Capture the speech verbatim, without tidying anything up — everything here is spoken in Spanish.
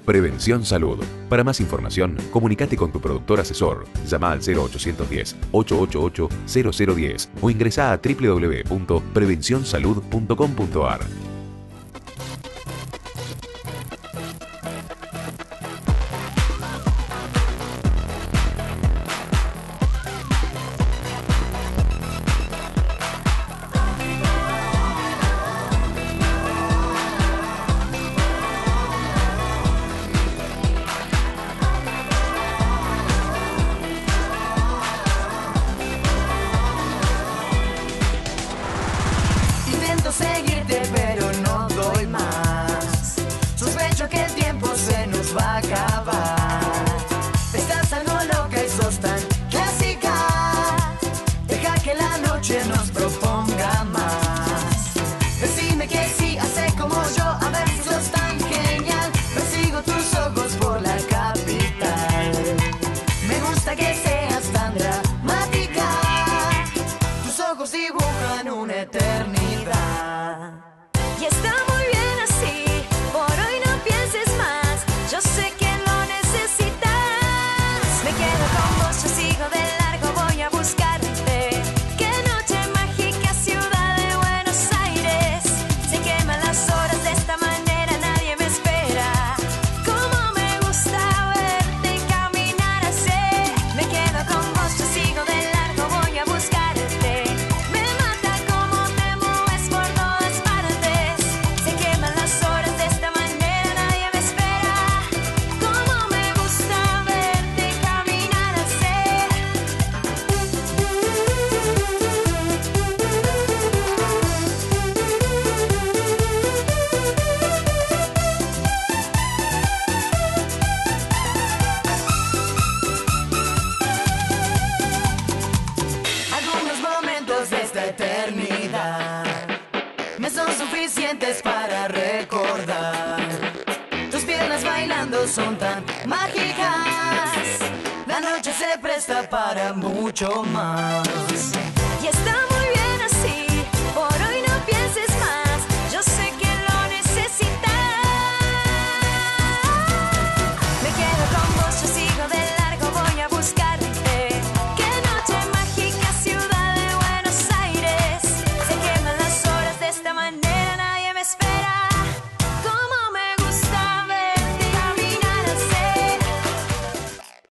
Prevención Salud. Para más información, comunícate con tu productor asesor. Llama al cero ochocientos diez, ochocientos ochenta y ocho, cero cero diez o ingresa a w w w punto prevención salud punto com punto a r. Seguirte pero no doy más. Sospecho que el tiempo se nos va a acabar. Estás algo loca y sos tan clásica. Deja que la noche nos proponga más. Decime que sí, hace como yo, a ver si sos tan genial. Persigo tus ojos por la capital. Me gusta que seas tan dramática. Tus ojos dibujan una eternidad. Y está muy bien así, por hoy no pienses más, yo sé que lo necesitas. Me quedo con vos, yo sigo de largo, voy a buscarte. Qué noche mágica, ciudad de Buenos Aires. Se queman las horas de esta manera, nadie me espera. Cómo me gusta verte caminar así. Me quedo con vos, yo sigo de largo, voy a buscarte. Me mata cómo te mueves por todas partes. Se queman las horas de esta manera, nadie me espera. Cómo me gusta verte caminar así. Algunos momentos de esta eternidad me son suficientes para recordar. Tus piernas bailando son tan mágicas. La noche se presta para mucho más. Y está